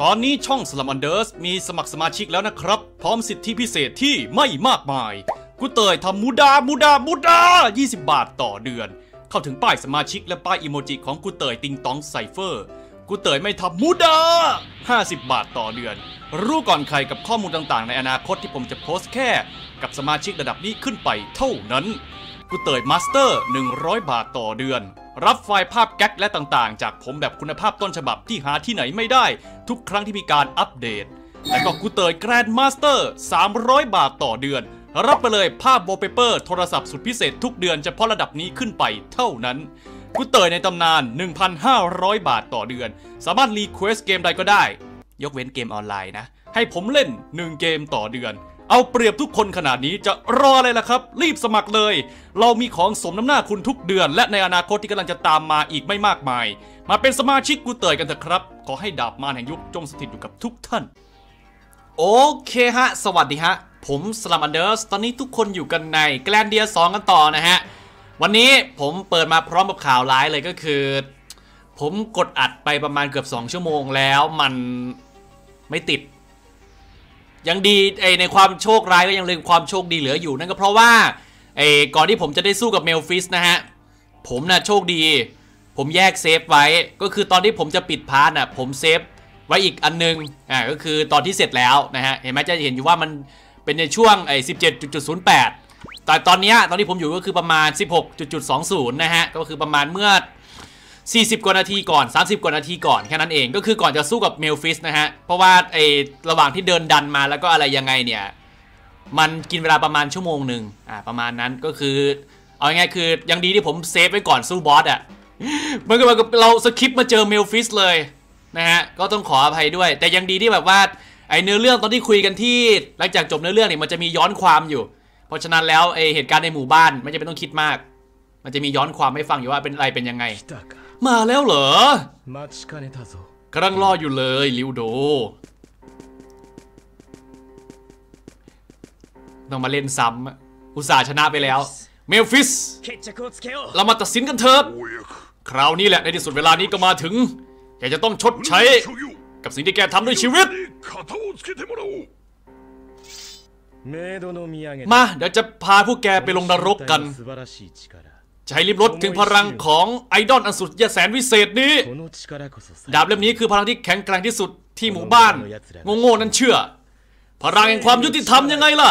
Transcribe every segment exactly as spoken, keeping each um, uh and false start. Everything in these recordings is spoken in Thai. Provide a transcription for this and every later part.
ตอนนี้ช่อง Slum Unders มีสมัครสมาชิกแล้วนะครับพร้อมสิทธิพิเศษที่ไม่มากมายกูเตยทำมูดามูดามูดายี่สิบบาทต่อเดือนเข้าถึงป้ายสมาชิกและป้ายอีโมจิของกูเตยติงตองไซเฟอร์กูเตยไม่ทำมูดาห้าสิบบาทต่อเดือนรู้ก่อนใครกับข้อมูลต่างๆในอนาคตที่ผมจะโพสต์แค่กับสมาชิกระดับนี้ขึ้นไปเท่านั้นกูเตยมาสเตอร์หนึ่งร้อยบาทต่อเดือนรับไฟล์ภาพแก๊กและต่างๆจากผมแบบคุณภาพต้นฉบับที่หาที่ไหนไม่ได้ทุกครั้งที่มีการอัปเดตและก็กูเตยแกรนด์มาสเตอร์สามร้อยบาทต่อเดือนรับไปเลยภาพวอลเปเปอร์โทรศัพท์สุดพิเศษทุกเดือนเฉพาะระดับนี้ขึ้นไปเท่านั้นกูเตยในตำนาน หนึ่งพันห้าร้อย บาทต่อเดือนสามารถรีเควสเกมใดก็ได้ยกเว้นเกมออนไลน์นะให้ผมเล่นหนึ่งเกมต่อเดือนเอาเปรียบทุกคนขนาดนี้จะรออะไรล่ะครับรีบสมัครเลยเรามีของสมน้ำหน้าคุณทุกเดือนและในอนาคตที่กำลังจะตามมาอีกไม่มากมายมาเป็นสมาชิกกูเตยกันเถอะครับขอให้ดาบมารแห่งยุคจงสถิตอยู่กับทุกท่านโอเคฮะสวัสดีฮะผมสลัมอันเดอร์สตอนนี้ทุกคนอยู่กันในแกลนเดียสองกันต่อนะฮะวันนี้ผมเปิดมาพร้อมกับข่าวร้ายเลยก็คือผมกดอัดไปประมาณเกือบสองชั่วโมงแล้วมันไม่ติดยังดีไอในความโชคร้ายก็ยังเป็นความโชคดีเหลืออยู่นั่นก็เพราะว่าไอก่อนที่ผมจะได้สู้กับเมลฟิสนะฮะผมน่ะโชคดีผมแยกเซฟไว้ก็คือตอนที่ผมจะปิดพาร์ทน่ะผมเซฟไว้อีกอันนึงอ่าก็คือตอนที่เสร็จแล้วนะฮะเห็นไหมจะเห็นอยู่ว่ามันเป็นในช่วงไอ สิบเจ็ดจุดศูนย์แปด แต่ตอนนี้ตอนที่ผมอยู่ก็คือประมาณ สิบหกจุดสองศูนย์ นะฮะก็คือประมาณเมื่อสี่สิบกว่านาทีก่อนสามสิบกว่านาทีก่อนแค่นั้นเองก็คือก่อนจะสู้กับเมลฟิสนะฮะเพราะว่าไอระหว่างที่เดินดันมาแล้วก็อะไรยังไงเนี่ยมันกินเวลาประมาณชั่วโมงหนึ่งอ่าประมาณนั้นก็คือเอาง่ายๆคือยังดีที่ผมเซฟไว้ก่อนสู้บอสอ่ะมันก็แบบเราสคิปมาเจอเมลฟิสเลยนะฮะก็ต้องขออภัยด้วยแต่ยังดีที่แบบว่าไอเนื้อเรื่องตอนที่คุยกันที่หลังจากจบเนื้อเรื่องเนี่ยมันจะมีย้อนความอยู่เพราะฉะนั้นแล้วไอเหตุการณ์ในหมู่บ้านไม่จำเป็นต้องคิดมากมันจะมีย้อนความให้ฟังอยู่ว่าเป็นอะไรเป็นยังไงมาแล้วเหรอกำลังรออยู่เลยลิวโดต้องมาเล่นซ้ำอุตส่าห์ชนะไปแล้วเมลฟิสเรามาตัดสินกันเถอะคราวนี้แหละในที่สุดเวลานี้ก็มาถึงแกจะต้องชดใช้กับสิ่งที่แกทำด้วยชีวิตมาเดี๋ยวจะพาพวกแกไปลงนรกกันจะให้ริบรถถึงพลังของไอดอลอันสุดยอดแสนวิเศษนี้ดาบเล่มนี้คือพลังที่แข็งแกร่งที่สุดที่หมู่บ้านโง่ๆนั้นเชื่อพลังแห่งความยุติธรรมยังไงล่ะ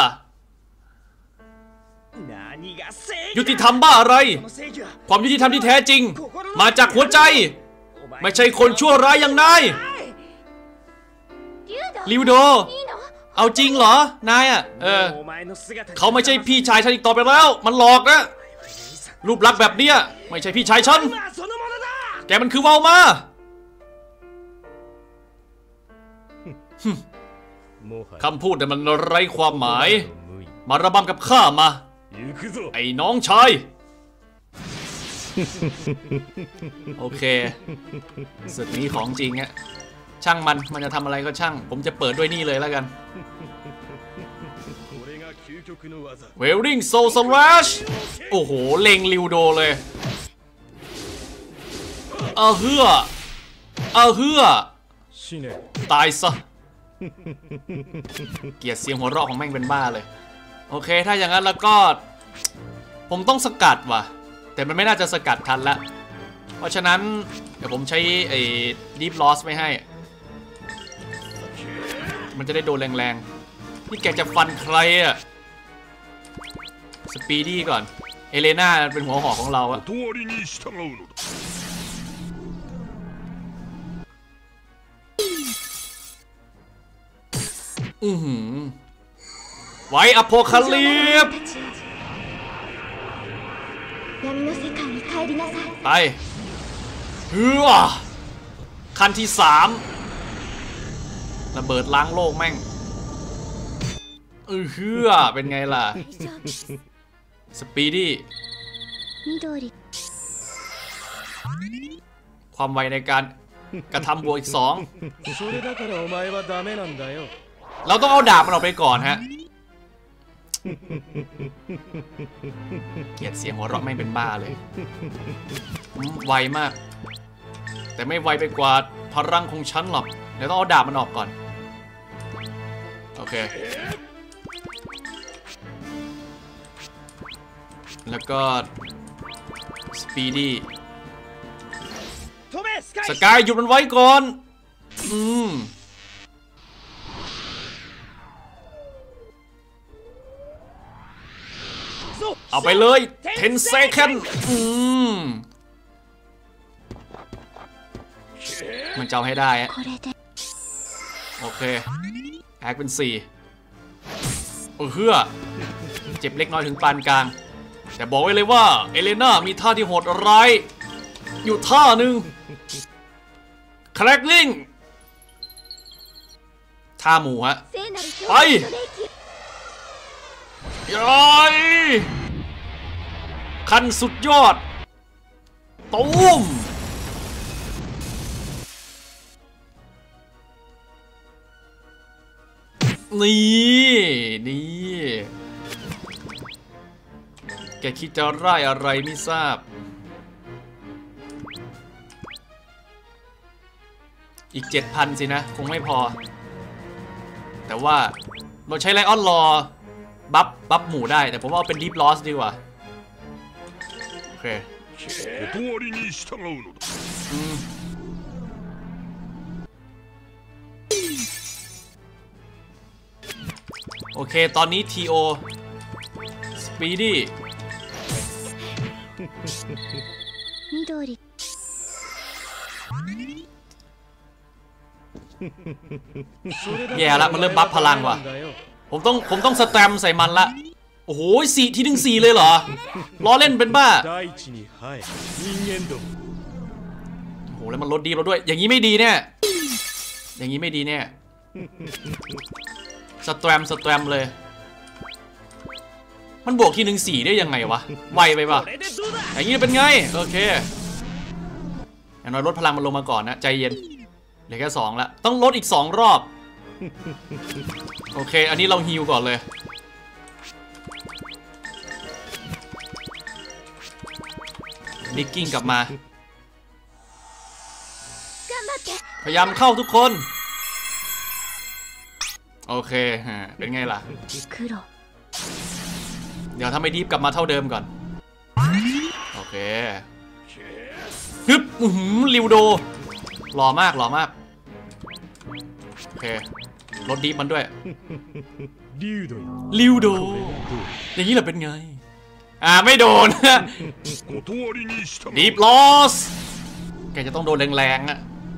ยุติธรรมบ้าอะไรความยุติธรรมที่แท้จริงมาจากหัวใจไม่ใช่คนชั่วร้ายอย่างนายลิวโดเอาจริงเหรอนายอ่ะเออเขาไม่ใช่พี่ชายฉันอีกต่อไปแล้วมันหลอกนะรูปลักษณ์แบบเนี้ยไม่ใช่พี่ชายฉันแกมันคือวาลมาคำพูดแต่มันไร้ความหมายมาระบำกับข้ามาไอ้น้องชายโอเคศึกนี้ของจริงอะช่างมันมันจะทำอะไรก็ช่างผมจะเปิดด้วยนี่เลยแล้วกันเวลลิ่งโซลสแลชโอ้โหเล็งลิวโดเลยเออเฮือเออเฮือตายซะเกลียดเสียงหัวเราะของแม่งเป็นบ้าเลยโอเคถ้าอย่างนั้นแล้วก็ผมต้องสกัดว่ะแต่มันไม่น่าจะสกัดทันละเพราะฉะนั้นเดี๋ยวผมใช้ไอ้ดีฟลอสไม่ให้มันจะได้โดนแรงๆนี่แกจะฟันใครอะสปีดี้ก่อนเอเลน่าเป็นหัวหอกของเราอะอือหือไว้อโพคาลิปไปเฮ้อคันที่สามระเบิดล้างโลกแม่งเออเฮือเป็นไงล่ะสปีดี้ความไวในการกระทำบวกอีกสองเราต้องเอาดาบมันออกไปก่อนฮะเกลียดเสียงหัวเราะไม่เป็นบ้าเลยไวมากแต่ไม่ไวไปกว่าพลังของฉันหรอกเดี๋ยวต้องเอาดาบมันออกก่อนโอเคแล้วก็สปีดี้สกายหยุดมันไว้ก่อนอืมเอาไปเลย10 second อืมมันจะเอาให้ได้อะโอเคแอคเป็นสี่เออเฮือเจ็บเล็กน้อยถึงปานกลางแต่บอกไว้เลยว่าเอเลน่ามีท่าที่โหดร้ายอยู่ท่าหนึ่งแคร็กลิงท่าหมูฮะไปย้อยคันสุดยอดตูมนี่นี่แกคิดจะไล่อะไรไม่ทราบอีก เจ็ดพัน สินะคงไม่พอแต่ว่าเราใช้ไลออนรอบัฟบัฟหมูได้แต่ผมว่าเอาเป็นดีฟลอสดีกว่าโอเคโอเคตอนนี้ ที โอ Speedy แย่ละมันเริ่มบัฟพลังว่ะผมต้องผมต้องสแตมใส่มันละโอ้โหสี่ทีหนึ่งสี่เลยเหรอล้อเล่นเป็นบ้าโอ้โหแล้วมันลดดีเราด้วยอย่างนี้ไม่ดีแน่อย่างนี้ไม่ดีแน่สแตมสแตมเลยมันบวกทีหนึ่งสี่ได้ยังไงวะไวไปป่ะอย่างนี้เป็นไงโอเคอย่างน้อยลดพลังมันลงมาก่อนนะใจเย็นเหลือแค่สองแล้วต้องลดอีกสองรอบโอเคอันนี้เราฮีลก่อนเลยนิกกิ้งกลับมาพยายามเข้าทุกคนโอเคฮะเป็นไงล่ะเดี๋ยวถ้าไม่ดีฟกลับมาเท่าเดิมก่อนโอเคฮึบอื้อหือริวโดหล่อมากหล่อมากโอเคลดดีฟมันด้วยริวโดอย่างนี้แหละเป็นไงอ่าไม่โดนดีฟลอสแกจะต้องโดนแรงๆอะ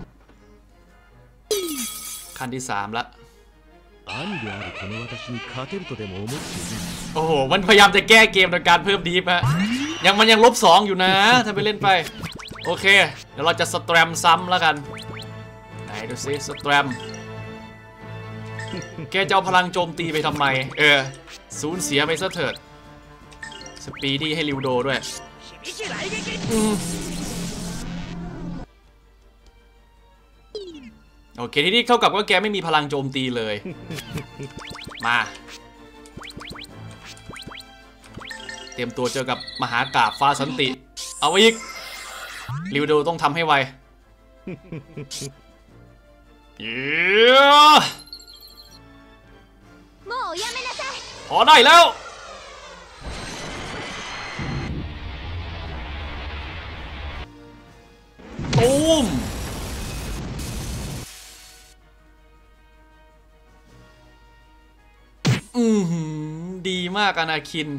ขั้นที่สามละโอ้โหมันพยายามจะแก้เกมโดยการเพิ่มดีฟฮะยังมันยังลบสองอยู่นะถ้าไปเล่นไปโอเคเดี๋ยวเราจะสแตรมซ้ำแล้วกันไหนดูซิสแตรมแกจะเอาพลังโจมตีไปทำไมเออสูญเสียไปซะเถิดสปีดี้ให้ริวโดด้วยโอเคที่นี่เท่ากับว่าแกไม่มีพลังโจมตีเลยมาเตรียมตัวเจอกับมหากาพย์ฟ้าสันติเอาอีกริวโดต้องทำให้ไวพอได้แล้วตูมอือหือดีมากอนาคิน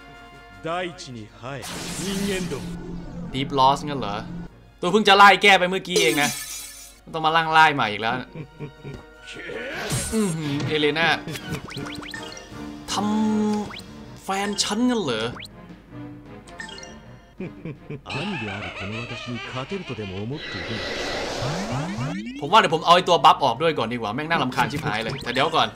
ดีฟลอสงั้นเหรอตัวเพิ่งจะไล่แก้ไปเมื่อกี้เองนะต้องมาล่างไล่ใหม่อีกแล้วอือหือเอเลน่าทำแฟนฉันงั้นเหรอผมว่าเดี๋ยวผมเอาไอ้ตัวบัฟออกด้วยก่อนดีกว่าแม่งน่ารำคาญชิบหายเลยแต่เดี๋ยวก่อน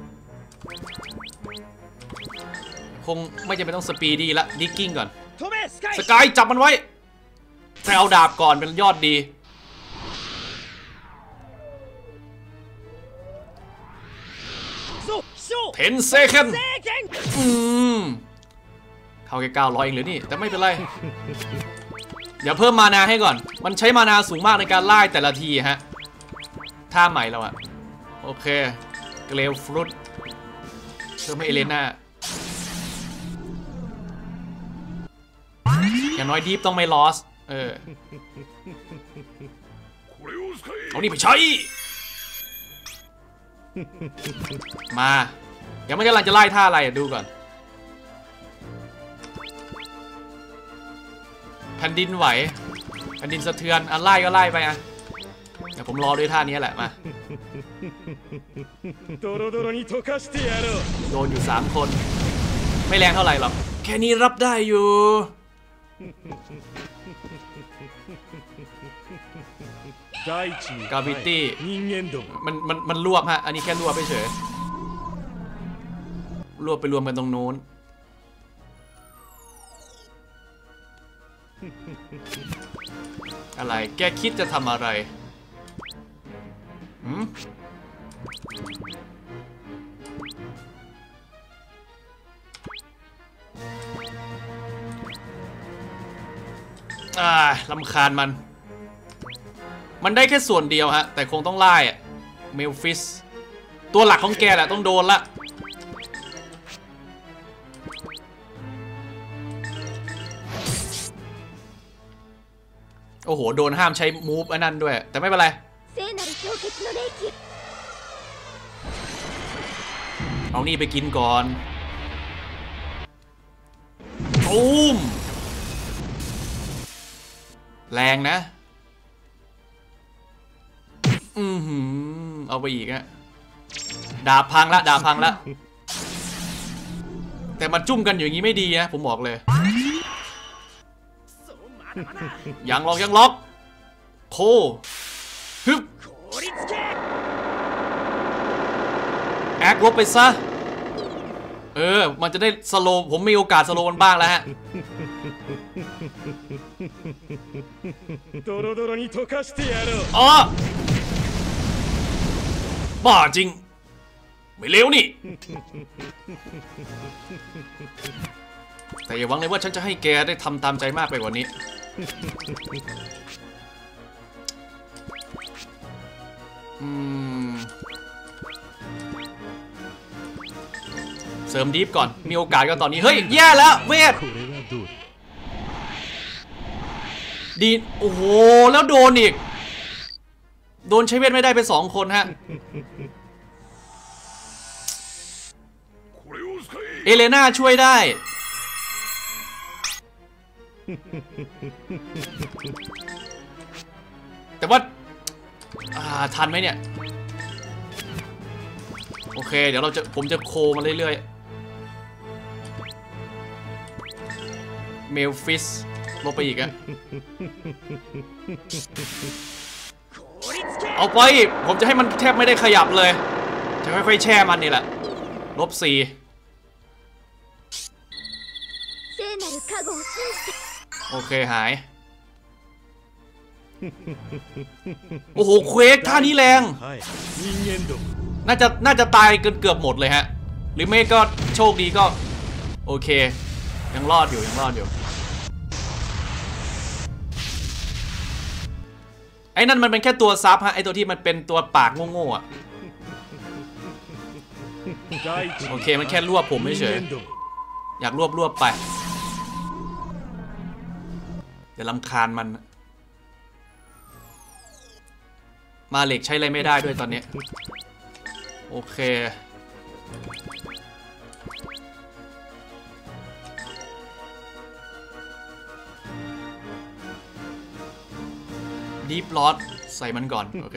คงไม่จำเป็นต้องสปีดี้ละดิกกิ้งก่อนสกายจับมันไว้แต่เอาดาบก่อนเป็นยอดดีเทนเซคันอืมเข้าแค่เก้าร้อยเองหรือนี่แต่ไม่เป็นไรเดี๋ยวเพิ่มมานาให้ก่อนมันใช้มานาสูงมากในการไล่แต่ละทีฮะท่าใหม่แล้วอะโอเคเกลฟรุตเพิ่มให้เอเลน่าอย่างน้อยดีฟต้องไม่ลอสเออเอานี่ไปใช้มาเดี๋ยวมันกำลังจะไล่ท่าอะไรดูก่อนแผ่นดินไหวแผ่นดินสะเทือนอันไล่ก็ไล่ไปอ่ะเดี๋ยวผมรอด้วยท่านี้แหละมาโดนอยู่สามคนไม่แรงเท่าไหร่หรอกแค่นี้รับได้อยู่กาวิตี้มันมันมันรวบฮะอันนี้แค่รวบไปเฉยรวบไปรวมกันตรงโน้นอะไรแกคิดจะทำอะไรหืมอ่ารำคาญมันมันได้แค่ส่วนเดียวฮะแต่คงต้องไล่อะเมลฟิสตัวหลักของแกแหละต้องโดนละโอ้โหโดนห้ามใช้มูฟอันนั้นด้วยแต่ไม่เป็นไรเอานี่ไปกินก่อนตูมแรงนะอือหือเอาไปอีกอะดาบพังละดาบพังละแต่มันจุ่มกันอย่างนี้ไม่ดีนะผมบอกเลยยังล็อกยังล็อกโคฮึบแอคลบไปซะเออมันจะได้สโลผมมีโอกาสสโลมันบ้างแล้วฮะอ๋อบ้าจริงไม่เลวนี่แต่อย่าหวังเลยว่าฉันจะให้แกได้ทำตามใจมากไปกว่านี้อืมเสริมดีฟก่อนมีโอกาสก็ตอนนี้เฮ้ยแย่แล้วเวทดีโอ้โหแล้วโดนอีกโดนใช้เวทไม่ได้ไปสองคนฮะเอเลน่าช่วยได้แต่ว่าทันไหมเนี่ยโอเคเดี๋ยวเราจะผมจะโคมาเรื่อยๆเมลฟิสลบไปอีกอะเอาไปผมจะให้มันแทบไม่ได้ขยับเลยจะค่อยๆแช่มันนี่แหละลบสี่โอเคหายโอ้โหเควกท่านี้แรงน่าจะน่าจะตายเกือบเกือบหมดเลยฮะหรือไม่ก็โชคดีก็โอเคยังรอดอยู่ยังรอดอยู่ไอ้นั่นมันเป็นแค่ตัวซับฮะไอ้ตัวที่มันเป็นตัวปากโง่ๆอ่ะโอเคมันแค่รวบผมเฉยอยากรวบรวบไปเดี๋ยวรำคาญมันมาเหล็กใช้อะไรไม่ได้ด้วยตอนนี้โอเคดีฟลอสใส่มันก่อนโอเค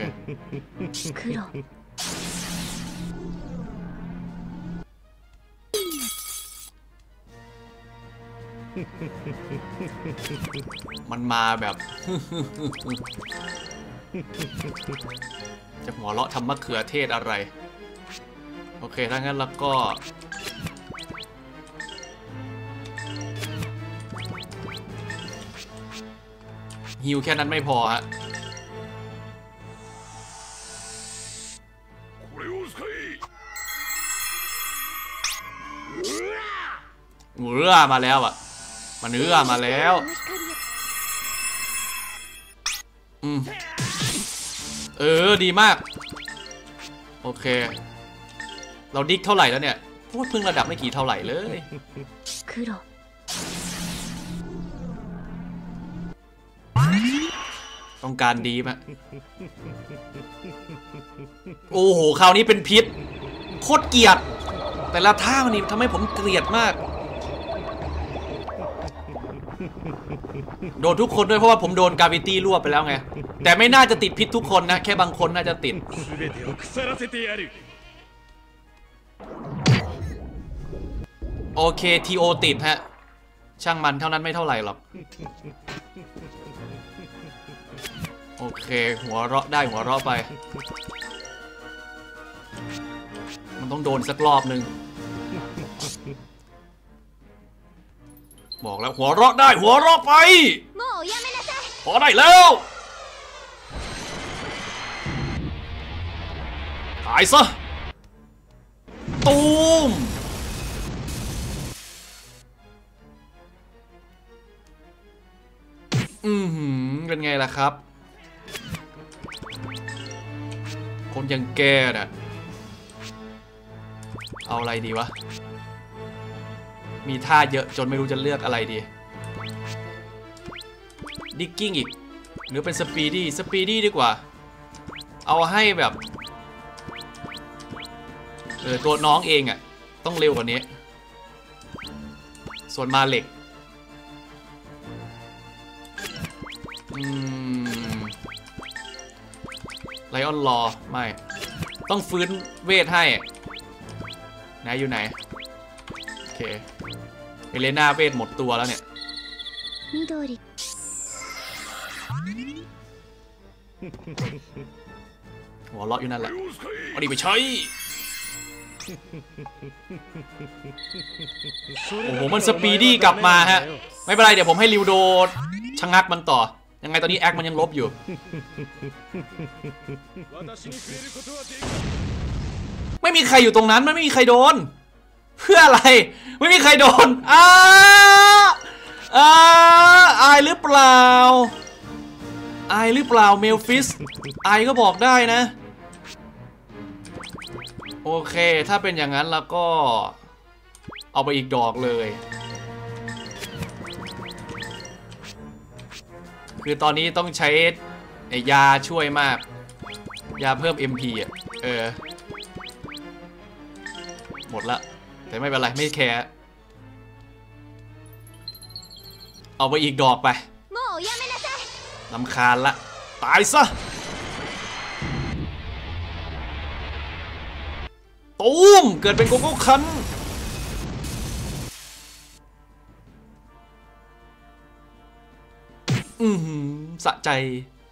มันมาแบบจะหัวเราะทำมะเขือเทศอะไรโอเคถ้างั้นแล้วก็ฮิวแค่นั้นไม่พอฮะเรือมาแล้วอ่ะมันเรือมาแล้วอืมเออดีมากอเคเราดิกเท่าไหร่แล้วเนี่ยพูดเพิ่งระดับไม่กี่เท่าไหร่เลยต้องการดีมะโอ้โหคราวนี้เป็นพิษโคตรเกลียดแต่ละท่ามันนี่ทำให้ผมเกลียดมากโดนทุกคนด้วยเพราะว่าผมโดนกาวิตี้รวบไปแล้วไงแต่ไม่น่าจะติดพิษทุกคนนะแค่บางคนน่าจะติดโอเคทีโอติดฮะช่างมันเท่านั้นไม่เท่าไหร่หรอกโอเคหัวเราะได้หัวเราะไปมันต้องโดนสักรอบนึงบอกแล้วหัวเราะได้หัวเราะไปพอได้แล้วตายซะตูมอืมเป็นไงล่ะครับคนยังแกน่ะเอาอะไรดีวะมีท่าเยอะจนไม่รู้จะเลือกอะไรดีดิกกิ้งอีกหรือเป็นสปีดี้สปีดี้ดีกว่าเอาให้แบบเออตัวน้องเองอ่ะต้องเร็วกว่านี้ส่วนมาเหล็กอืมไลออนรอไม่ต้องฟื้นเวทให้ไหนอยู่ไหนโอเคเอเลน่าเวทหมดตัวแล้วเนี่ยหัวเราะอยู่นั่นแหละเอาดิไปใช้โอ้โหมันสปีดี้กลับมาฮะไม่เป็นไรเดี๋ยวผมให้ริวโดชะงักมันต่อยังไงตอนนี้แอคมันยังลบอยู่ไม่มีใครอยู่ตรงนั้นไม่มีใครโดนเพื่ออะไรไม่มีใครโดนอ้าอ้าอายหรือเปล่าอายหรือเปล่าเมลฟิสอายก็บอกได้นะโอเคถ้าเป็นอย่างนั้นแล้วก็เอาไปอีกดอกเลยคือตอนนี้ต้องใช้ยาช่วยมากยาเพิ่ม เอ็ม พี อ่ะเออหมดละแต่ไม่เป็นไรไม่แคร์เอาไปอีกดอกไปรำคาญละตายซะตูมเกิดเป็นโกโก้คันอือหือสะใจ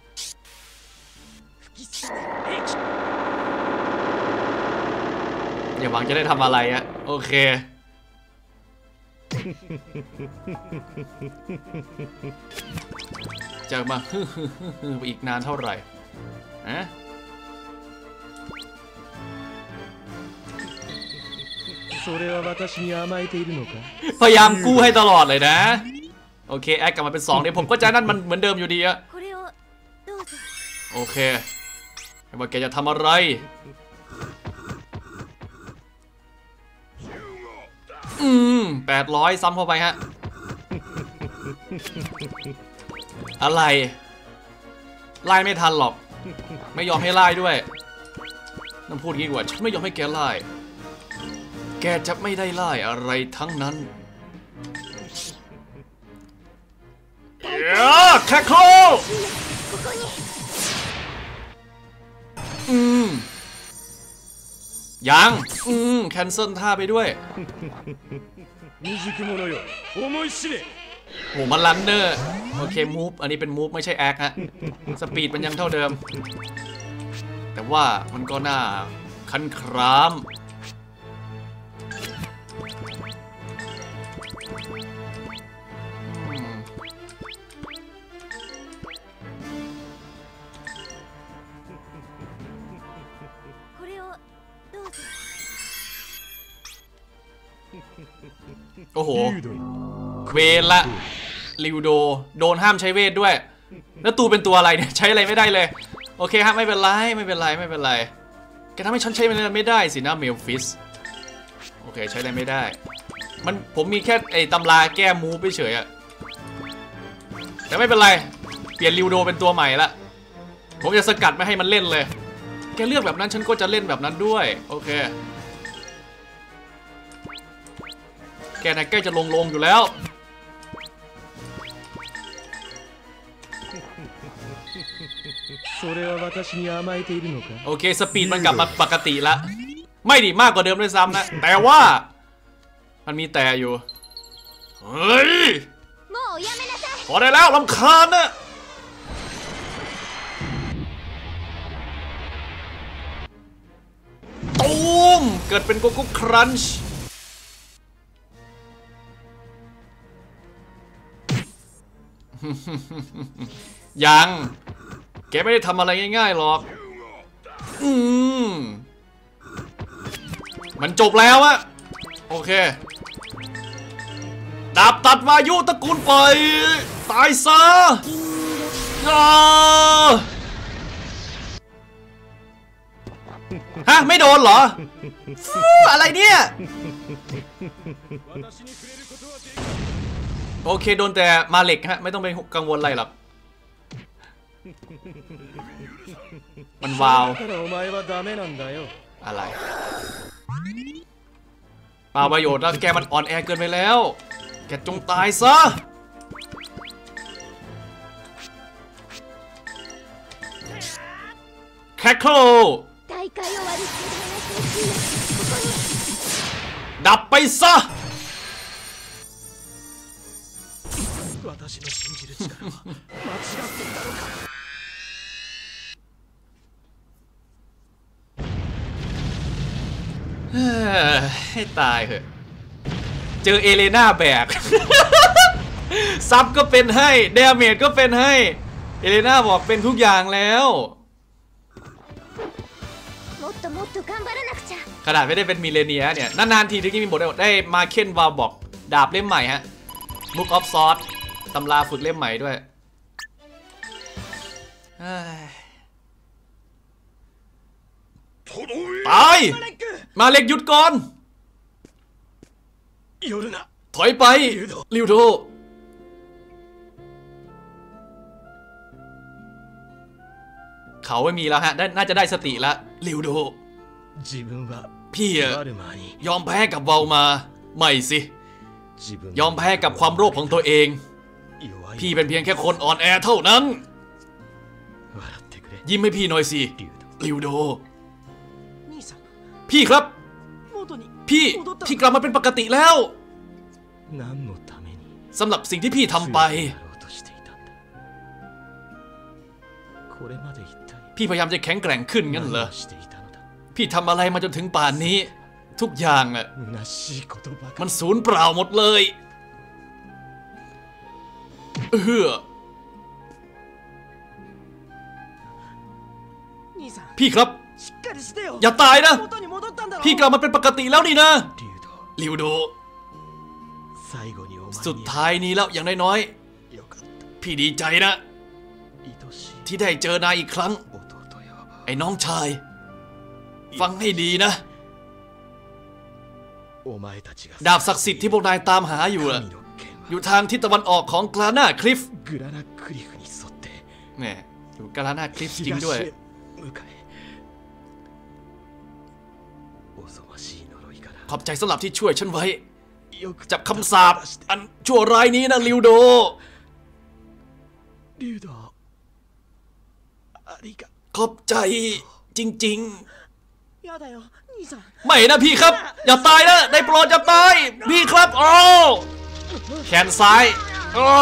อย่าหวังจะได้ทำอะไรอะโอเคจะมาฮึ่มอีกนานเท่าไหร่อะพยายามกู้ให้ตลอดเลยนะโอเคแอคกลับมาเป็นสองเดี๋ยวผมก็จะนั่นมันเหมือนเดิมอยู่ดีอะโอเคไม่ว่าแกจะทำอะไรอืมแปดร้อยซ้ำเข้าไปฮะอะไรไล่ไม่ทันหรอกไม่ยอมให้ไล่ด้วยต้องพูดงี้กว่าฉันไม่ยอมให้แกไล่แกจะไม่ได้ไล่อะไรทั้งนั้นเอ้อแคคโคอืมยังอืมแคนเซิลท่าไปด้วยโหมันลันเนอร์โอเคมูฟอันนี้เป็นมูฟไม่ใช่แอคฮะสปีดมันยังเท่าเดิมแต่ว่ามันก็น่าคันครามโอ้โหเควลละริวโดโดนห้ามใช้เวทด้วยแล้วตูเป็นตัวอะไรเนี่ยใช้อะไรไม่ได้เลยโอเคครับไม่เป็นไรไม่เป็นไรไม่เป็นไรแกทำให้ฉันใช้มันไม่ได้สินะเมลฟิสโอเคใช้ได้ไม่ได้มันผมมีแค่ไอ้ตำราแก้มูฟเฉยอะแต่ไม่เป็นไรเปลี่ยนริวโดเป็นตัวใหม่ละผมจะสกัดไม่ให้มันเล่นเลยแกเลือกแบบนั้นฉันก็จะเล่นแบบนั้นด้วยโอเคแกน่ะใกล้จะลงลงอยู่แล้วโอเคสปีดมันกลับมาปกติละไม่ดีมากกว่าเดิมด้วยซ้ำนะแต่ว่ามันมีแต่อยู่เฮ้ยพอได้แล้วรำคาญนะตูมเกิดเป็นโกโก้ครันช์ยังแกไม่ได้ทำอะไรง่ายๆหรอกอืมมันจบแล้วอะโอเคดาบตัดวายุตระกูลไฟตายซะฮะไม่โดนเหรออะไรเนี่ยโอเคโดนแต่มาเหล็กฮะไม่ต้องไปกังวลอะไรหรอกมันวาวอะไรเปล่าประโยชน์แล้วแกมันอ่อนแอเกินไปแล้วแกจงตายซะแคคโคลดับไปซะให้ตายเถอะเจอเอเลน่าแบกซับก็เป็นให้เดเมจก็เป็นให้เอเลน่าบอกเป็นทุกอย่างแล้วขนาดไม่ได้เป็นมิเลเนียเนี่ยนานๆทีถึงจะมีบทได้มาเคนวาลบอกดาบเล่มใหม่ฮะ Book of Swords ตำราฝึกเล่มใหม่ด้วยตายมาเล็กหยุดก่อนถอยไปริวโดเขาไม่มีแล้วฮะน่าจะได้สติแล้วริวโดพี่ยอมแพ้กับเวลมาไม่สิยอมแพ้กับความโลภของตัวเองพี่เป็นเพียงแค่คนอ่อนแอเท่านั้นยิ้มให้พี่หน่อยสิริวโดพี่ครับพี่พี่กลับมาเป็นปกติแล้วสำหรับสิ่งที่พี่ทำไปพี่พยายามจะแข็งแกร่งขึ้นงั้นเหรอพี่ทำอะไรมาจนถึงป่านนี้ทุกอย่างอะมันสูญเปล่าหมดเลยเออพี่ครับอย่าตายนะพี่กลับมาเป็นปกติแล้วนี่นะริวโดสุดท้ายนี้แล้วอย่างน้อยๆพี่ดีใจนะที่ได้เจอนายอีกครั้งไอ้น้องชายฟังให้ดีนะดาบศักดิ์สิทธิ์ที่พวกนายตามหาอยู่อะอยู่ทางทิศตะวันออกของกลาน่าคลิฟแหมอยู่กลาน่าคลิฟจริงด้วยขอบใจสำหรับที่ช่วยฉันไว้จับคำสาปอันชั่วร้ายนี้นะริวโดขอบใจจริงๆไม่นะพี่ครับอย่าตายนะได้โปรดอย่าตายพี่ครับโอ้แขนซ้ายโอ้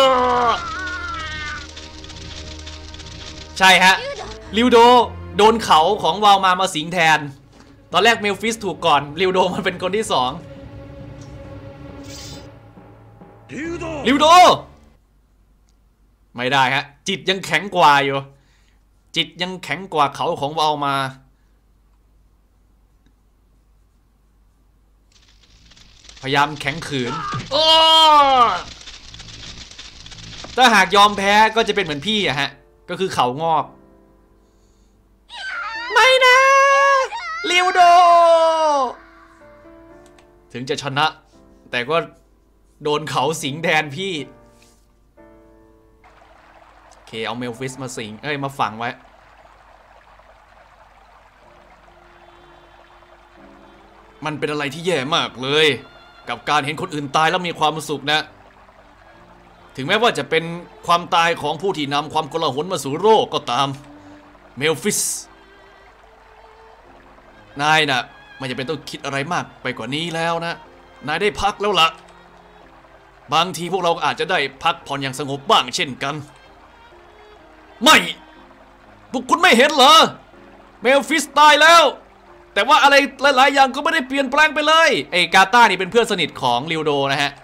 ใช่ฮะริวโดโดนเขาของวาลมามาสิงแทนตอนแรกเมลฟิสถูกก่อนริวโดมันเป็นคนที่สองริวโดไม่ได้ฮะจิตยังแข็งกว่าอยู่จิตยังแข็งกว่าเขาของวาลมาพยายามแข็งขืนถ้าหากยอมแพ้ก็จะเป็นเหมือนพี่อะฮะก็คือเขางอกไม่นะโดถึงจะชนะแต่ก็โดนเขาสิงแทนพี่โอเคเอาเมลฟิสมาสิงเอ้ยมาฝังไว้มันเป็นอะไรที่แย่มากเลยกับการเห็นคนอื่นตายแล้วมีความสุขนะถึงแม้ว่าจะเป็นความตายของผู้ที่นำความโกลาหลมาสู่โลกก็ตามเมลฟิสนายน่ะไม่จำเป็นต้องคิดอะไรมากไปกว่านี้แล้วนะนายได้พักแล้วล่ะบางทีพวกเราอาจจะได้พักผ่อนอย่างสงบบ้างเช่นกันไม่พวกคุณไม่เห็นเหรอเมลฟิสตายแล้วแต่ว่าอะไรหลายๆอย่างก็ไม่ได้เปลี่ยนแปลงไปเลยไอ้กาตานี่เป็นเพื่อนสนิทของลิวโดนะฮะ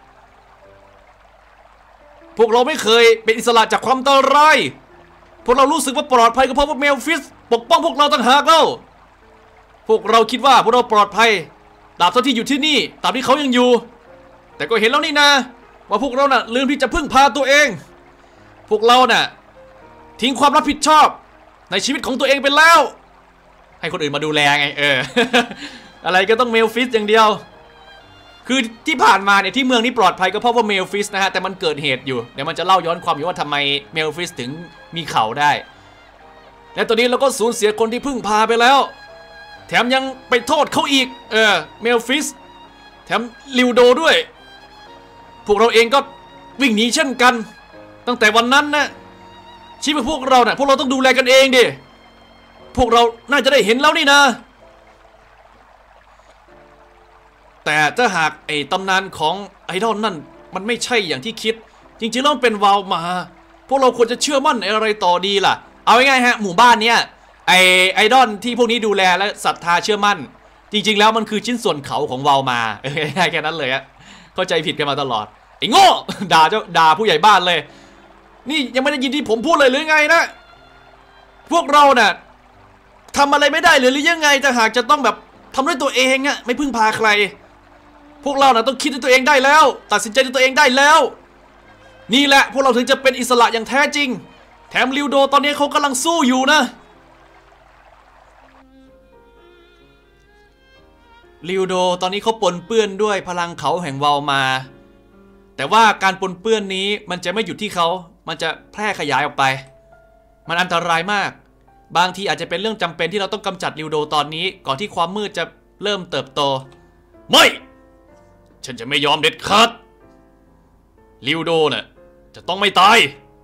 พวกเราไม่เคยเป็นอิสระจากความอันตรายพวกเรารู้สึกว่าปลอดภัยก็เพราะว่าเมลฟิสปกป้องพวกเราต่างหากเล่าพวกเราคิดว่าพวกเราปลอดภัยตราบเท่าที่อยู่ที่นี่ตราบที่เขายังอยู่แต่ก็เห็นแล้วนี่นะว่าพวกเราน่ะลืมที่จะพึ่งพาตัวเองพวกเราน่ะทิ้งความรับผิดชอบในชีวิตของตัวเองไปแล้วให้คนอื่นมาดูแลไงเออ อะไรก็ต้องเมลฟิสอย่างเดียวคือที่ผ่านมาเนี่ยที่เมืองนี้ปลอดภัยก็เพราะว่าเมลฟิสนะฮะแต่มันเกิดเหตุอยู่เดี๋ยวมันจะเล่าย้อนความอยู่ว่าทำไมเมลฟิสถึงมีเขาได้และตอนนี้เราก็สูญเสียคนที่พึ่งพาไปแล้วแถมยังไปโทษเขาอีกเออเมลฟิสแถมลิวโดด้วยพวกเราเองก็วิ่งหนีเช่นกันตั้งแต่วันนั้นนะชีวิตพวกเราเนี่ยพวกเราต้องดูแลกันเองดิพวกเราน่าจะได้เห็นแล้วนี่นะแต่ถ้าหากไอ้ตำนานของไอดอลนั่นมันไม่ใช่อย่างที่คิดจริงๆแล้วมันเป็นวาวมาพวกเราควรจะเชื่อมั่นในอะไรต่อดีล่ะเอาง่ายๆฮะหมู่บ้านเนี้ยไอไอดอลที่พวกนี้ดูแลและศรัทธาเชื่อมั่นจริงๆแล้วมันคือชิ้นส่วนเขาของวาวมาเออแค่นั้นเลยฮะเข้าใจผิดกันมาตลอดไอ้โง่ด่าเจ้าด่าผู้ใหญ่บ้านเลยนี่ยังไม่ได้ยินที่ผมพูดเลยหรือไงนะพวกเราน่ะทำอะไรไม่ได้เลยหรือยังไงแต่หากจะต้องแบบทำด้วยตัวเองอะไม่พึ่งพาใครพวกเราน่ะต้องคิดด้วยตัวเองได้แล้วตัดสินใจด้วยตัวเองได้แล้วนี่แหละพวกเราถึงจะเป็นอิสระอย่างแท้จริงแถมลิวโดตอนนี้เขากำลังสู้อยู่นะลิวโดตอนนี้เขาปนเปื้อนด้วยพลังเขาแห่งวาลมาแต่ว่าการปนเปื้อนนี้มันจะไม่หยุดที่เขามันจะแพร่ขยายออกไปมันอันตรายมากบางทีอาจจะเป็นเรื่องจำเป็นที่เราต้องกำจัดลิวโดตอนนี้ก่อนที่ความมืดจะเริ่มเติบโตไม่ฉันจะไม่ยอมเด็ดขาดลิวโดน่ะจะต้องไม่ตาย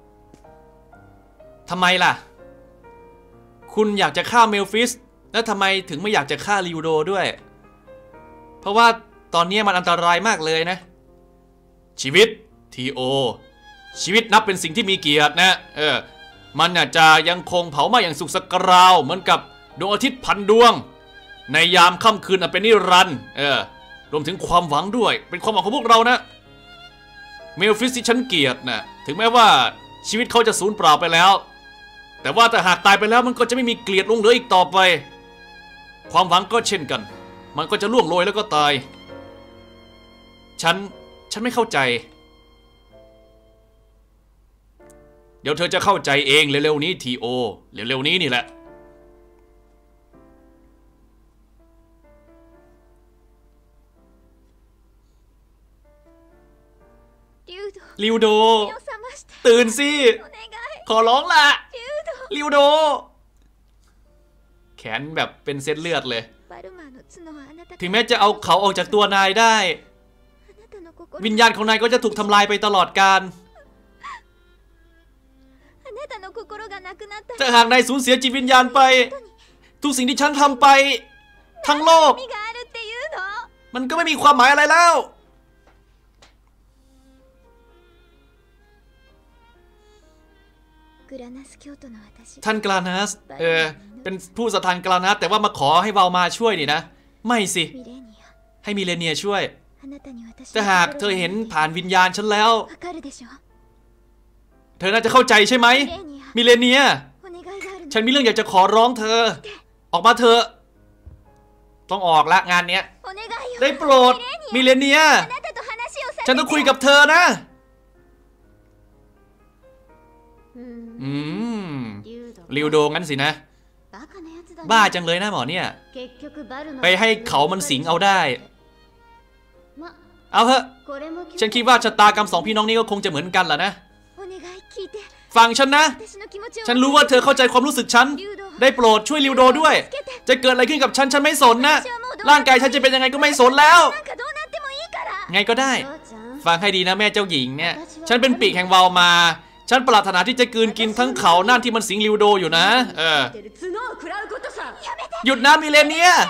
ทำไมล่ะคุณอยากจะฆ่าเมลฟิสแล้วทำไมถึงไม่อยากจะฆ่าลิวโดด้วยเพราะว่าตอนนี้มันอันตรายมากเลยนะชีวิตทีโอชีวิตนับเป็นสิ่งที่มีเกียรตินะเออมันอาจจะยังคงเผาไหม้อย่างสุขสกราวเหมือนกับดวงอาทิตย์พันดวงในยามค่ำคืนอันเป็นนิรันดร์เออรวมถึงความหวังด้วยเป็นความหวังของพวกเรานะเมลฟิสที่ฉันเกลียดนะถึงแม้ว่าชีวิตเขาจะสูญเปล่าไปแล้วแต่ว่าแต่หากตายไปแล้วมันก็จะไม่มีเกลียดลงเหลืออีกต่อไปความหวังก็เช่นกันมันก็จะล่วงโรยแล้วก็ตายฉันฉันไม่เข้าใจเดี๋ยวเธอจะเข้าใจเองเร็วๆนี้ทีโอเร็วๆนี้นี่แหละลิวโดตื่นสิขอร้องละลิวโดแขนแบบเป็นเส้นเลือดเลยถึงแม้จะเอาเขาออกจากตัวนายได้วิญญาณของนายก็จะถูกทำลายไปตลอดกาลแต่หากนายสูญเสียจิตวิญญาณไปทุกสิ่งที่ฉันทำไปทั้งโลกมันก็ไม่มีความหมายอะไรแล้วท่านกลานัสเออเป็นผู้สถานกลานัสแต่ว่ามาขอให้วาลมาช่วยนี่นะไม่สิให้มิเลเนียช่วยแต่หากเธอเห็นผ่านวิญญาณฉันแล้วเธอน่าจะเข้าใจใช่ไหมมิเลเนียฉันมีเรื่องอยากจะขอร้องเธอออกมาเถอะต้องออกละงานเนี้ยได้โปรดมิเลเนียฉันต้องคุยกับเธอนะอืมลิวโดงั้นสินะบ้าจังเลยนะหมอเนี่ยไปให้เขามันสิงเอาได้เอาเถอะฉันคิดว่าชะตากรรมสองพี่น้องนี้ก็คงจะเหมือนกันแหละนะฟังฉันนะฉันรู้ว่าเธอเข้าใจความรู้สึกฉันได้โปรดช่วยลิวโดด้วยจะเกิดอะไรขึ้นกับฉันฉันไม่สนนะร่างกายฉันจะเป็นยังไงก็ไม่สนแล้วไงก็ได้ฟังให้ดีนะแม่เจ้าหญิงเนี่ยฉันเป็นปีกแห่งวาวมาฉันปรารถนาที่จะกืนกินทั้งเขานั่นที่มันสิงลิวโดอยู่นะเออหยุดนะมิเลเนีย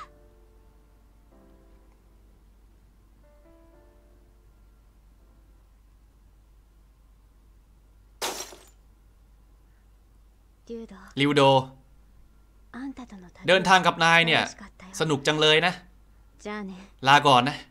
ลิวโดเดินทางกับนายเนี่ยสนุกจังเลยนะลาก่อนนะ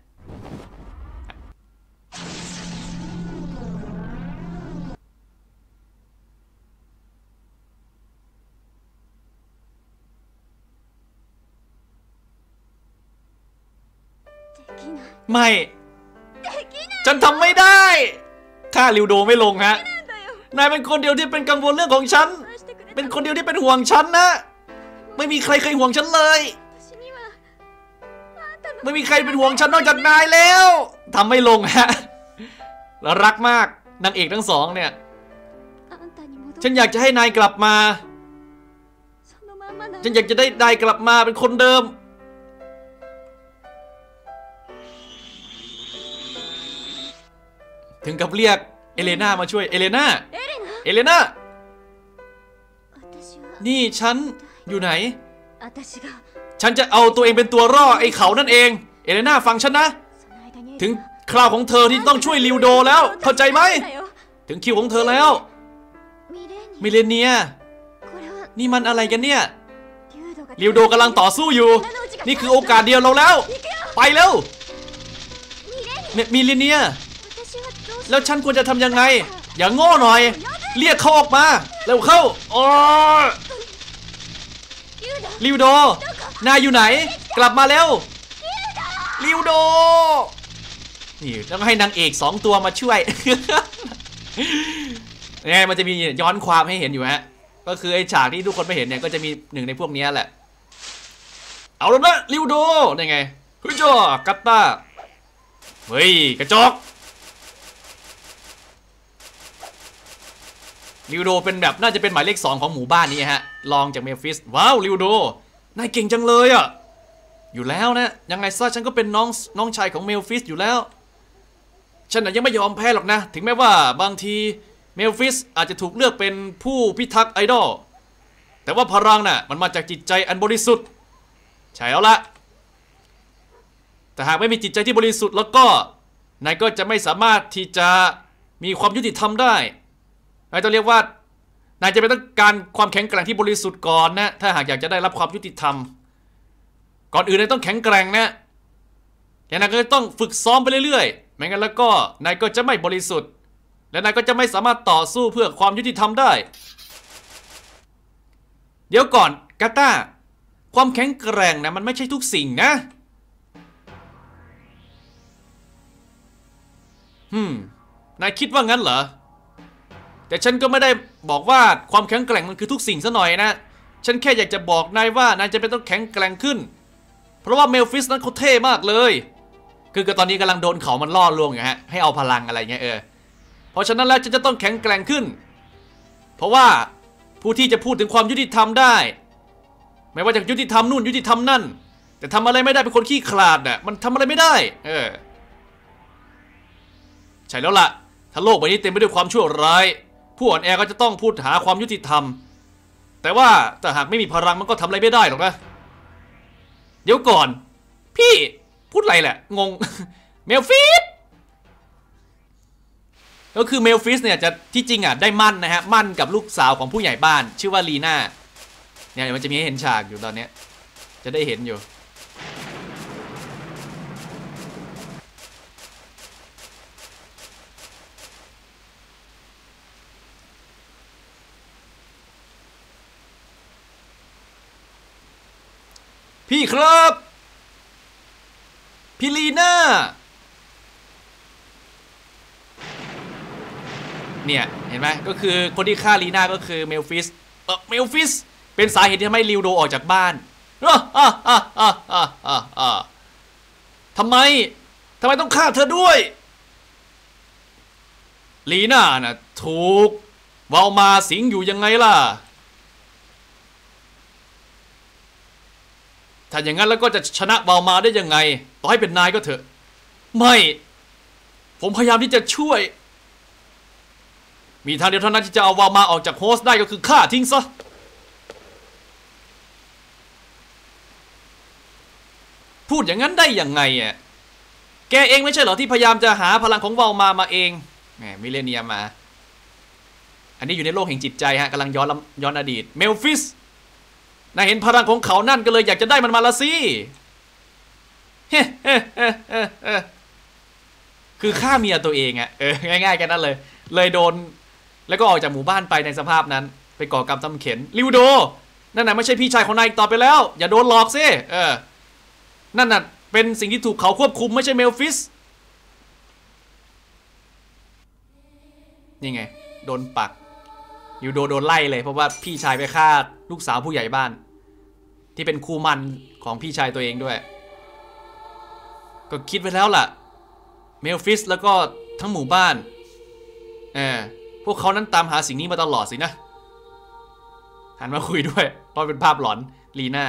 ไม่ฉันทำไม่ได้ฆ่าลิวโดไม่ลงฮะนายเป็นคนเดียวที่เป็นกังวลเรื่องของฉันเป็นคนเดียวที่เป็นห่วงฉันนะไม่มีใครเคยห่วงฉันเลยไม่มีใครเป็นห่วงฉันนอกจากนายแล้วทำไม่ลงฮะแล้วรักมากนางเอกทั้งสองเนี่ยฉันอยากจะให้นายกลับมาฉันอยากจะได้นายกลับมาเป็นคนเดิมถึงกับเรียกเอเลน่ามาช่วยเอเลน่าเอเลน่านี่ฉันอยู่ไหนฉันจะเอาตัวเองเป็นตัวร่อไอ้เขานั่นเองเอเลน่าฟังฉันนะถึงคราวของเธอที่ต้องช่วยลิวโดแล้วเข้าใจไหมถึงคิวของเธอแล้วมิเลเนียนี่มันอะไรกันเนี่ยลิวโดกำลังต่อสู้อยู่นี่คือโอกาสเดียวเราแล้วไปเร็วมิเลเนียแล้วฉันควรจะทำยังไงอย่างโง่หน่อยเรียกเขาออกมาเร็วเข้าโอ้ลิวโดนายอยู่ไหนกลับมาเร็วลิวโดนี่ต้องให้นางเอกสองตัวมาช่วยไงมันจะมีย้อนความให้เห็นอยู่ฮะก็คือไอ้ฉากที่ทุกคนไม่เห็นเนี่ยก็จะมีหนึ่งในพวกนี้แหละเอาแล้วนะลิวโดนี่ไงเฮ้ยจ้ากัตตาเฮ้ยกระจกลิวโดเป็นแบบน่าจะเป็นหมายเลขสองของหมู่บ้านนี้ฮะลองจากเมฟิสว้าวลิวโดนายเก่งจังเลยอ่ะอยู่แล้วนะยังไงซะฉันก็เป็นน้องน้องชายของเมฟิสอยู่แล้วฉันยังไม่ยอมแพ้หรอกนะถึงแม้ว่าบางทีเมฟิสอาจจะถูกเลือกเป็นผู้พิทักษ์ไอดอลแต่ว่าพลังน่ะมันมาจากจิตใจอันบริสุทธิ์ใช่แล้วละแต่หากไม่มีจิตใจที่บริสุทธิ์แล้วก็นายก็จะไม่สามารถที่จะมีความยุติธรรมได้นายต้องเรียกว่านายจะเป็นต้องการความแข็งแกร่งที่บริสุทธิ์ก่อนนะถ้าหากอยากจะได้รับความยุติธรรมก่อนอื่นนายต้องแข็งแกร่งนะอย่างนั้นก็ต้องฝึกซ้อมไปเรื่อยๆไม่งั้นแล้วก็นายก็จะไม่บริสุทธิ์และนายก็จะไม่สามารถต่อสู้เพื่อความยุติธรรมได้เดี๋ยวก่อนกาตาความแข็งแกร่งนะมันไม่ใช่ทุกสิ่งนะฮึมนายคิดว่างั้นเหรอแต่ฉันก็ไม่ได้บอกว่าความแข็งแกร่งมันคือทุกสิ่งซะหน่อยนะฉันแค่อยากจะบอกนายว่านายจะเป็นต้องแข็งแกร่งขึ้นเพราะว่าเมลฟิสนั้นเขาเท่มากเลยคือก็ตอนนี้กำลังโดนเขามันล่อลวงอยู่ฮะให้เอาพลังอะไรเงี้ยเออเพราะฉะนั้นแล้วฉันจะต้องแข็งแกร่งขึ้นเพราะว่าผู้ที่จะพูดถึงความยุติธรรมได้ไม่ว่าจะยุติธรรมนู่นยุติธรรมนั่นแต่ทำอะไรไม่ได้เป็นคนขี้ขลาดอ่ะมันทำอะไรไม่ได้เออใช่แล้วล่ะถ้าโลกใบนี้เต็มไปด้วยความชั่วร้ายผู้อ่อนแอก็จะต้องพูดหาความยุติธรรมแต่ว่าแต่หากไม่มีพลังมันก็ทำอะไรไม่ได้หรอกนะเดี๋ยวก่อนพี่พูดอะไรแหละงงเมลฟิสก็คือเมลฟิสเนี่ยจะที่จริงอ่ะได้มั่นนะฮะมั่นกับลูกสาวของผู้ใหญ่บ้านชื่อว่าลีน่าเนี่ยมันจะมีให้เห็นฉากอยู่ตอนนี้จะได้เห็นอยู่พี่ครับพี่ลีน่าเนี่ยเห็นไหมก็คือคนที่ฆ่าลีน่าก็คือเมลฟิสเออเมลฟิสเป็นสาเหตุที่ทำให้ลิวโดออกจากบ้านทำไมทำไมต้องฆ่าเธอด้วยลีน่าน่ะถูกวาลมาสิงอยู่ยังไงล่ะถ้าอย่างนั้นแล้วก็จะชนะวาลมาได้ยังไงต่อให้เป็นนายก็เถอะไม่ผมพยายามที่จะช่วยมีทางเดียวเท่านั้นที่จะเอาวาลมาออกจากโฮสต์ได้ก็คือฆ่าทิ้งซะพูดอย่างนั้นได้ยังไงอ่ะแกเองไม่ใช่เหรอที่พยายามจะหาพลังของวาลมามาเองแหมมิเลเนียมมาอันนี้อยู่ในโลกแห่งจิตใจฮะกำลังย้อนย้อนอดีตเมลฟิสนายเห็นพลังของเขานั่นก็เลยอยากจะได้มันมาละสิเฮ้เฮ้เฮ้เฮ้เฮ้คือฆ่าเมียตัวเองอะเออง่ายๆกันนั่นเลยเลยโดนแล้วก็ออกจากหมู่บ้านไปในสภาพนั้นไปก่อกรรมตำเข็นลิวโดนั่นน่ะไม่ใช่พี่ชายของนายอีกต่อไปแล้วอย่าโดนหลอกสิเออนั่นน่ะเป็นสิ่งที่ถูกเขาควบคุมไม่ใช่เมลฟิสนี่ไงโดนปักลิวโดโดนไล่เลยเพราะว่าพี่ชายไปฆ่าลูกสาวผู้ใหญ่บ้านที่เป็นคู่มันของพี่ชายตัวเองด้วยก็คิดไว้แล้วล่ะเมลฟิสแล้วก็ทั้งหมู่บ้านเออพวกเขานั้นตามหาสิ่งนี้มาตลอดสินะหันมาคุยด้วยเพราะเป็นภาพหลอนลีน่า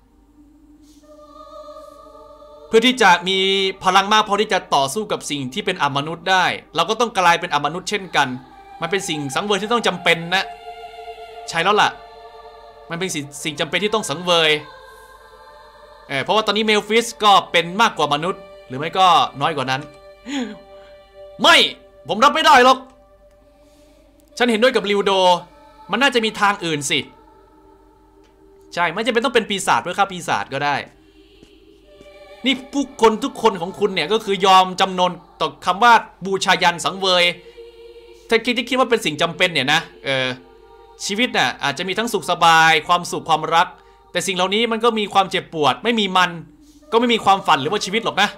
เพื่อที่จะมีพลังมากพอที่จะต่อสู้กับสิ่งที่เป็นอมนุษย์ได้เราก็ต้องกลายเป็นอมนุษย์เช่นกันมันเป็นสิ่งสังเวยที่ต้องจำเป็นนะใช่แล้วล่ะมันเป็นสิ่งสิ่งจำเป็นที่ต้องสังเวยเออเพราะว่าตอนนี้เมลฟิสก็เป็นมากกว่ามนุษย์หรือไม่ก็น้อยกว่านั้นไม่ผมรับไม่ได้หรอกฉันเห็นด้วยกับลิวโดมันน่าจะมีทางอื่นสิใช่ไม่จำเป็นต้องเป็นปีศาจเพื่อฆ่าปีศาจก็ได้นี่ผู้คนทุกคนของคุณเนี่ยก็คือยอมจำนนต่อคำว่าบูชายันสังเวยถ้าคิดที่คิดว่าเป็นสิ่งจำเป็นเนี่ยนะเออชีวิตน่ะอาจจะมีทั้งสุขสบายความสุขความรักแต่สิ่งเหล่านี้มันก็มีความเจ็บปวดไม่มีมันก็ไม่มีความฝันหรือว่าชีวิตหรอกนะ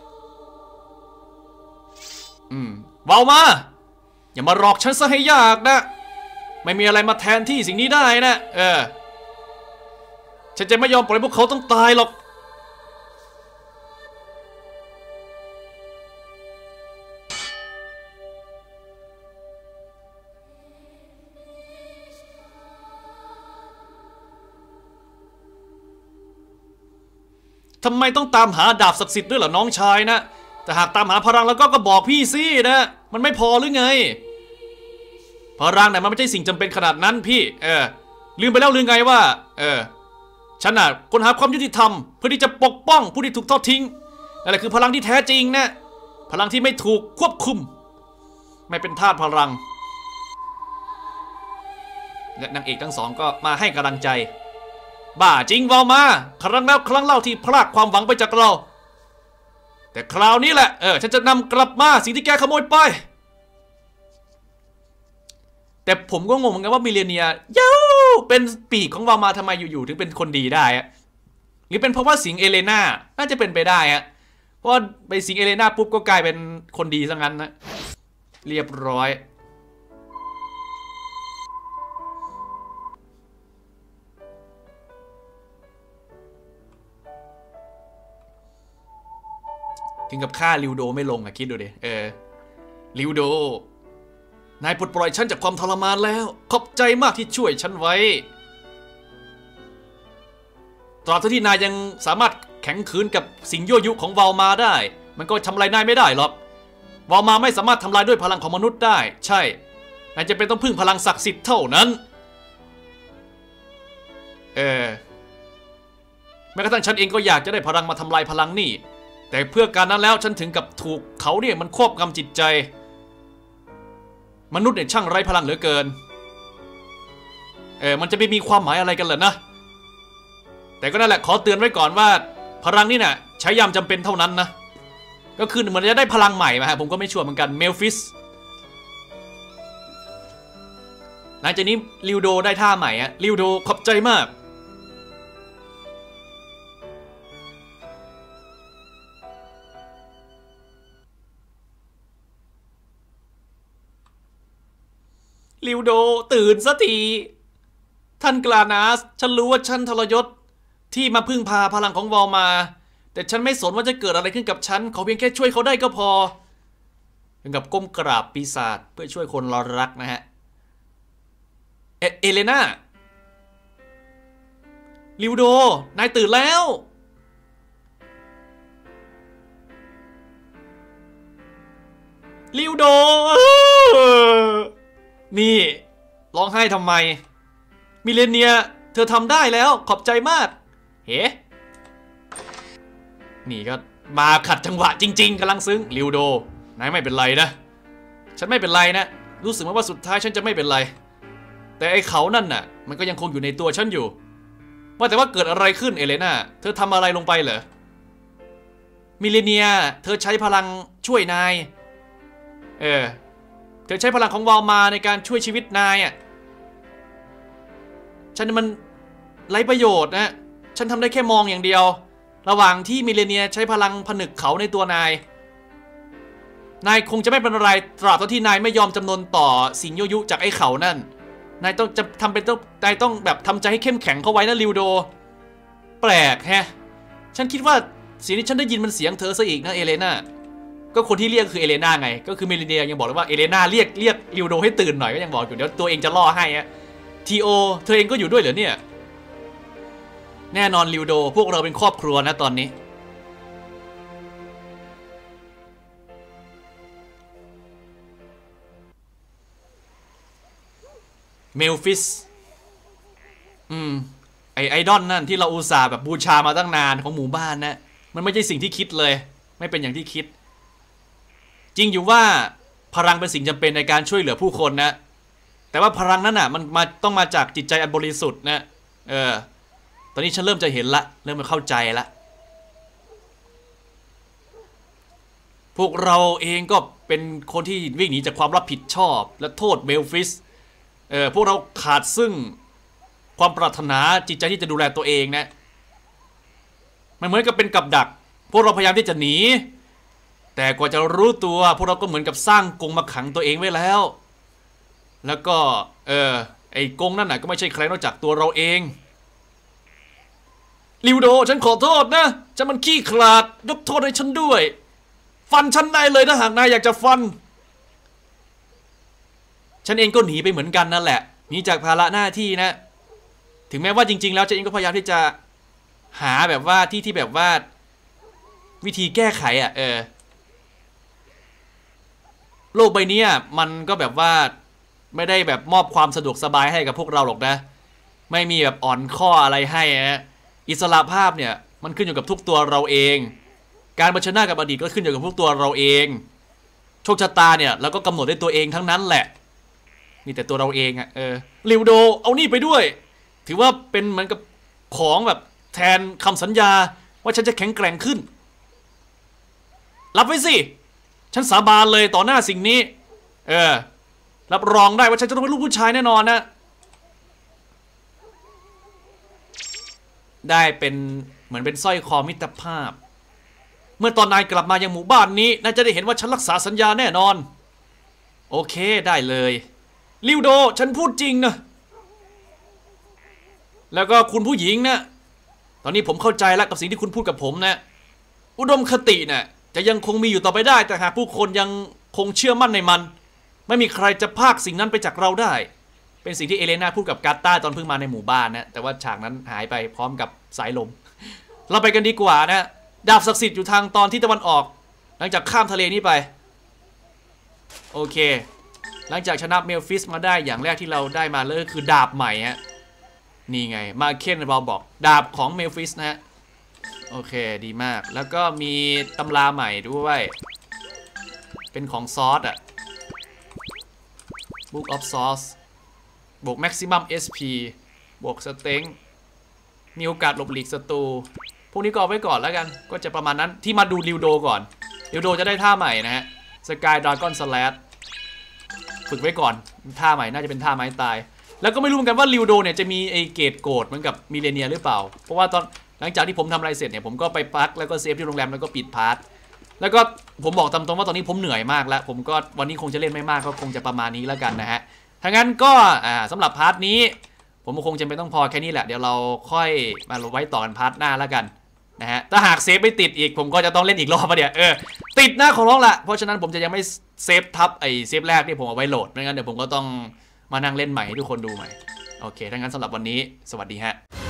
อืมเบามาอย่ามาหลอกฉันซะให้ยากนะไม่มีอะไรมาแทนที่สิ่งนี้ได้นะเออฉันจะไม่ยอมปล่อยพวกเขาต้องตายหรอกทำไมต้องตามหาดาบศักดิ์สิทธิ์ด้วยเหรอน้องชายนะแต่หากตามหาพลังแล้วก็ก็บอกพี่สินะมันไม่พอหรือไงพลังไหนมันไม่ใช่สิ่งจำเป็นขนาดนั้นพี่เออลืมไปแล้วหรือไงว่าเออฉันน่ะค้นหาความยุติธรรมเพื่อที่จะปกป้องผู้ที่ถูกทอดทิ้งนั่นแหละคือพลังที่แท้จริงนะพลังที่ไม่ถูกควบคุมไม่เป็นทาสพลังและนางเอกทั้งสองก็มาให้กำลังใจบ้าจริงวาลมาครั้งแล้วครั้งเล่าที่พลาดความหวังไปจากเราแต่คราวนี้แหละเออฉันจะนำกลับมาสิ่งที่แกขโมยไปแต่ผมก็งงเหมือนกันว่ามิเลเนียย้าวเป็นปีกของวาลมาทำไมอยู่ๆถึงเป็นคนดีได้อะหรือเป็นเพราะว่าสิงเอเลน่าน่าจะเป็นไปได้อะเพราะไปสิงเอเลน่าปุ๊บก็กลายเป็นคนดีซะงั้นนะเรียบร้อยถึงกับฆ่าลิวโดไม่ลงอะคิดดูดิเออลิวโดนายปลดปล่อยฉันจากความทรมานแล้วขอบใจมากที่ช่วยฉันไว้ตราบที่นายยังสามารถแข็งขืนกับสิ่งยั่วยุของวาลมาได้มันก็ทำลายนายไม่ได้หรอกวาลมาไม่สามารถทำลายด้วยพลังของมนุษย์ได้ใช่นายจะเป็นต้องพึ่งพลังศักดิ์สิทธิ์เท่านั้นเออแม้กระทั่งฉันเองก็อยากจะได้พลังมาทำลายพลังนี่แต่เพื่อการนั้นแล้วฉันถึงกับถูกเขาเนี่ยมันควบงำจิตใจมนุษย์เนี่ยช่างไร้พลังเหลือเกินเออมันจะไม่มีความหมายอะไรกันเหรอนะแต่ก็นั่นแหละขอเตือนไว้ก่อนว่าพลังนี่น่ะใช้ยามจำเป็นเท่านั้นนะก็คือเหมือนจะได้พลังใหม่มาฮะผมก็ไม่ชัวร์เหมือนกันเมลฟิสหลังจากนี้ลิวโดได้ท่าใหม่อะลิวโดขอบใจมากลิวโดตื่นสักทีทท่านกลานาสฉันรู้ว่าฉันทรยศที่มาพึ่งพาพลังของวอลมาแต่ฉันไม่สนว่าจะเกิดอะไรขึ้นกับฉันขอเพียงแค่ช่วยเขาได้ก็พอถึงกับก้มกราบปีศาจเพื่อช่วยคนเรารักนะฮะเอเอเลนาลิวโดนายตื่นแล้วลิวโดนี่ร้องไห้ทำไมมิเลเนียเธอทำได้แล้วขอบใจมากเฮ้นี่ก็มาขัดจังหวะจริงๆกำลังซึ้งลิวโดนายไม่เป็นไรนะฉันไม่เป็นไรนะรู้สึกว่าสุดท้ายฉันจะไม่เป็นไรแต่ไอ้เขานั่นน่ะมันก็ยังคงอยู่ในตัวฉันอยู่ว่าแต่ว่าเกิดอะไรขึ้นเอเลนาเธอทำอะไรลงไปเหรอมิเลเนียเธอใช้พลังช่วยนายเออเธอใช้พลังของวาลมาในการช่วยชีวิตนายอ่ะฉันมันไร้ประโยชน์นะฉันทำได้แค่มองอย่างเดียวระหว่างที่มิเลเนียใช้พลังผนึกเขาในตัวนายนายคงจะไม่เป็นไรตราบเท่าที่นายไม่ยอมจำนนต่อสิ่งยั่วยุจากไอ้เขานั่นนายต้องจะทำเป็นต้องนายต้องแบบทำใจให้เข้มแข็งเข้าไว้นะลิวโดแปลกแฮะฉันคิดว่าเสียงที่ฉันได้ยินมันเสียงเธอซะอีกนะเอเลนาก็คนที่เรียกคือเอเลนาไงก็คือมิเลเนียยังบอกเลยว่าเอเลนาเรียกเรียกลิวโดให้ตื่นหน่อยก็ยังบอกอยู่เดี๋ยวตัวเองจะล่อให้ฮะทีโอเธอเองก็อยู่ด้วยเหรอเนี่ยแน่นอนลิวโดพวกเราเป็นครอบครัวนะตอนนี้เมลฟิสอืมไอไอดอลนั่นที่เราอุตส่าห์แบบบูชามาตั้งนานของหมู่บ้านนะมันไม่ใช่สิ่งที่คิดเลยไม่เป็นอย่างที่คิดจริงอยู่ว่าพลังเป็นสิ่งจำเป็นในการช่วยเหลือผู้คนนะแต่ว่าพลังนั้นอ่ะมันมาต้องมาจากจิตใจอันบริสุทธิ์นะเออตอนนี้ฉันเริ่มจะเห็นละเริ่มมาเข้าใจละพวกเราเองก็เป็นคนที่วิ่งหนีจากความรับผิดชอบและโทษเมลฟิสเออพวกเราขาดซึ่งความปรารถนาจิตใจที่จะดูแลตัวเองนะมันเหมือนกับเป็นกับดักพวกเราพยายามที่จะหนีแต่กว่าจะรู้ตัวพวกเราก็เหมือนกับสร้างกรงมาขังตัวเองไว้แล้วแล้วก็เออไอ้กรงนั่นน่ะก็ไม่ใช่ใครนอกจากตัวเราเองลิวโดฉันขอโทษนะฉันมันขี้ขลาดยกโทษให้ฉันด้วยฟันฉันได้เลยถ้าหากนายอยากจะฟันฉันเองก็หนีไปเหมือนกันนั่นแหละหนีจากภาระหน้าที่นะถึงแม้ว่าจริงๆแล้วฉันเองก็พยายามที่จะหาแบบว่าที่ที่แบบว่าวิธีแก้ไขอ่ะเออโลกใบนี้มันก็แบบว่าไม่ได้แบบมอบความสะดวกสบายให้กับพวกเราหรอกนะไม่มีแบบอ่อนข้ออะไรให้นะอิสระภาพเนี่ยมันขึ้นอยู่กับทุกตัวเราเองการเผชิญหน้ากับอดีตก็ขึ้นอยู่กับพวกตัวเราเองโชคชะตาเนี่ยเราก็กำหนดด้วยตัวเองทั้งนั้นแหละมีแต่ตัวเราเองอะเออลิวโดเอานี่ไปด้วยถือว่าเป็นเหมือนกับของแบบแทนคำสัญญาว่าฉันจะแข็งแกร่งขึ้นรับไว้สิฉันสาบานเลยต่อหน้าสิ่งนี้เออรับรองได้ว่าฉันจะต้องเป็นลูกผู้ชายแน่นอนนะได้เป็นเหมือนเป็นสร้อยคอมิตรภาพเมื่อตอนนายกลับมายังหมู่บ้านนี้นายจะได้เห็นว่าฉันรักษาสัญญาแน่นอนโอเคได้เลยลิวโดฉันพูดจริงนะแล้วก็คุณผู้หญิงนะตอนนี้ผมเข้าใจแล้วกับสิ่งที่คุณพูดกับผมนะอุดมคตินะ่ะจะยังคงมีอยู่ต่อไปได้แต่หากผู้คนยังคงเชื่อมั่นในมันไม่มีใครจะพากสิ่งนั้นไปจากเราได้เป็นสิ่งที่เอเลนาพูดกับกาตาตอนเพิ่งมาในหมู่บ้านนะแต่ว่าฉากนั้นหายไปพร้อมกับสายลมเราไปกันดีกว่านะดาบศักดิ์สิทธิ์อยู่ทางตอนที่ตะวันออกหลังจากข้ามทะเลนี้ไปโอเคหลังจากชนะเมลฟิสมาได้อย่างแรกที่เราได้มาเลยคือดาบใหม่ฮะนี่ไงมาเคนเราบอกดาบของเมลฟิสนะฮะโอเคดีมากแล้วก็มีตำราใหม่ด้วยเป็นของซอสอะ Book of Sauce บวก Maximum เอส พี บวกสเต็งมีโอกาสหลบหลีกศัตรูพวกนี้ก็เอาไว้ก่อนแล้วกันก็จะประมาณนั้นที่มาดูลิวโดก่อนลิวโดจะได้ท่าใหม่นะฮะสกายดราก้อนสแลชฝึกไว้ก่อนท่าใหม่น่าจะเป็นท่าไม้ตายแล้วก็ไม่รู้เหมือนกันว่าลิวโดเนี่ยจะมีไอเกตโกรธเหมือนกับมิเลเนียหรือเปล่าเพราะว่าตอนหลังจากที่ผมทำอะไรเสร็จเนี่ยผมก็ไปพักแล้วก็เซฟที่โรงแรมแล้วก็ปิดพาร์ทแล้วก็ผมบอกตามตรงว่าตอนนี้ผมเหนื่อยมากแล้วผมก็วันนี้คงจะเล่นไม่มากก็คงจะประมาณนี้แล้วกันนะฮะถ้างั้นก็อ่าสำหรับพาร์ทนี้ผมคงจะไม่ต้องพอแค่นี้แหละเดี๋ยวเราค่อยมาไว้ต่อกันพาร์ทหน้าแล้วกันนะฮะถ้าหากเซฟไม่ติดอีกผมก็จะต้องเล่นอีกรอบมาเดี๋ยวเออติดหน้าของร้องละเพราะฉะนั้นผมจะยังไม่เซฟทับไอเซฟแรกที่ผมเอาไว้โหลดไม่งั้นเดี๋ยวผมก็ต้องมานั่งเล่นใหม่ให้ทุกคนดูใหม่โอเคถ้างั้นสำหรับวันนี้สวัสดีฮะ